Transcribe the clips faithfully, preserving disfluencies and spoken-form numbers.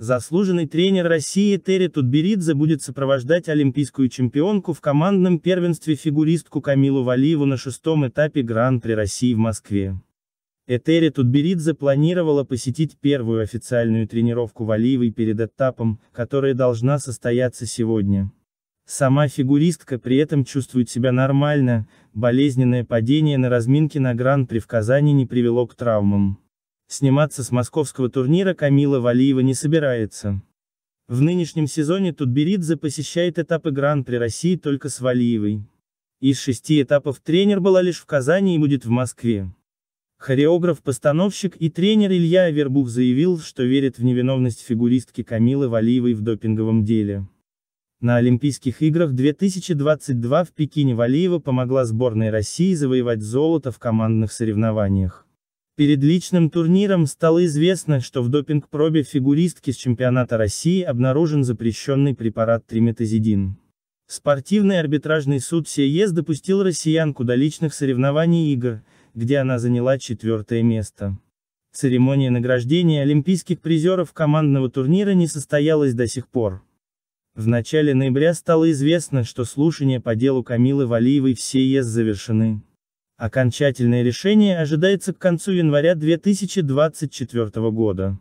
Заслуженный тренер России Этери Тутберидзе будет сопровождать олимпийскую чемпионку в командном первенстве фигуристку Камилу Валиеву на шестом этапе Гран-при России в Москве. Этери Тутберидзе планировала посетить первую официальную тренировку Валиевой перед этапом, которая должна состояться сегодня. Сама фигуристка при этом чувствует себя нормально, болезненное падение на разминке на Гран-при в Казани не привело к травмам. Сниматься с московского турнира Камила Валиева не собирается. В нынешнем сезоне Тутберидзе посещает этапы Гран-при России только с Валиевой. Из шести этапов тренер была лишь в Казани и будет в Москве. Хореограф-постановщик и тренер Илья Авербух заявил, что верит в невиновность фигуристки Камилы Валиевой в допинговом деле. На Олимпийских играх две тысячи двадцать два в Пекине Валиева помогла сборной России завоевать золото в командных соревнованиях. Перед личным турниром стало известно, что в допинг-пробе фигуристки с чемпионата России обнаружен запрещенный препарат триметазидин. Спортивный арбитражный суд СИЭС допустил россиянку до личных соревнований игр, где она заняла четвертое место. Церемония награждения олимпийских призеров командного турнира не состоялась до сих пор. В начале ноября стало известно, что слушания по делу Камилы Валиевой в СИЭС завершены. Окончательное решение ожидается к концу января две тысячи двадцать четвёртого года.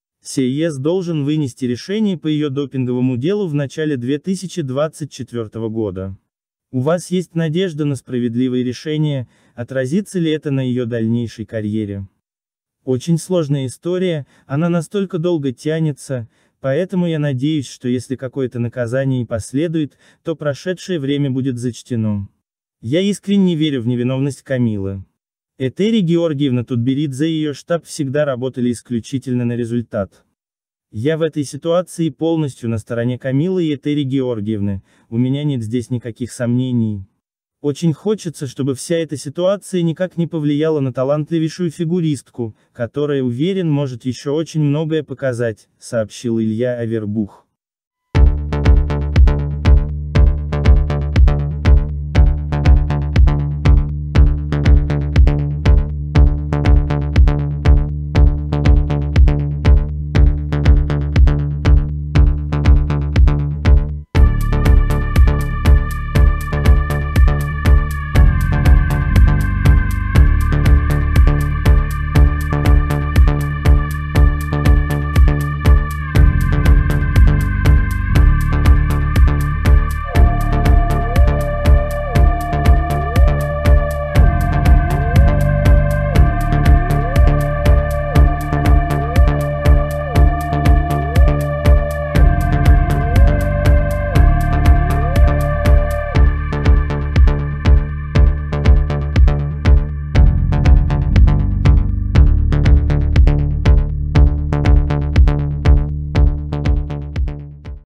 СИЭС должен вынести решение по ее допинговому делу в начале две тысячи двадцать четвёртого года. У вас есть надежда на справедливое решение, отразится ли это на ее дальнейшей карьере? Очень сложная история, она настолько долго тянется, поэтому я надеюсь, что если какое-то наказание и последует, то прошедшее время будет зачтено. Я искренне верю в невиновность Камилы. Этери Георгиевна Тутберидзе и ее штаб всегда работали исключительно на результат. Я в этой ситуации полностью на стороне Камилы и Этери Георгиевны, у меня нет здесь никаких сомнений. Очень хочется, чтобы вся эта ситуация никак не повлияла на талантливейшую фигуристку, которая, уверен, может еще очень многое показать, сообщил Илья Авербух.